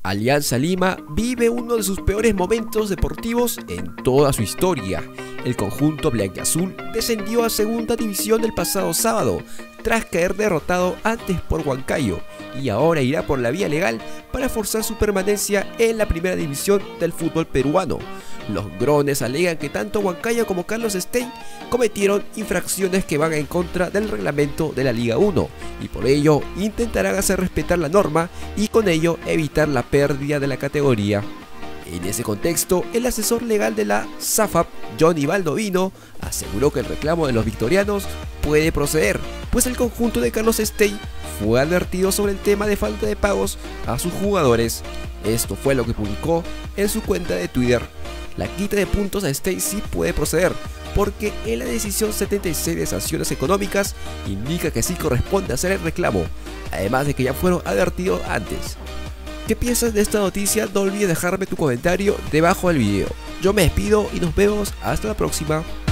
Alianza Lima vive uno de sus peores momentos deportivos en toda su historia. El conjunto blanquiazul descendió a segunda división el pasado sábado, tras caer derrotado antes por Huancayo, y ahora irá por la vía legal para forzar su permanencia en la primera división del fútbol peruano. Los grones alegan que tanto Huancayo como Carlos Stein cometieron infracciones que van en contra del reglamento de la Liga 1 y por ello intentarán hacer respetar la norma y con ello evitar la pérdida de la categoría. En ese contexto, el asesor legal de la SAFAP, Johnny Baldovino, aseguró que el reclamo de los victorianos puede proceder, pues el conjunto de Carlos Stein fue advertido sobre el tema de falta de pagos a sus jugadores. Esto fue lo que publicó en su cuenta de Twitter. La quita de puntos a Stein sí puede proceder, porque en la decisión 76 de sanciones económicas indica que sí corresponde hacer el reclamo, además de que ya fueron advertidos antes. ¿Qué piensas de esta noticia? No olvides dejarme tu comentario debajo del video. Yo me despido y nos vemos hasta la próxima.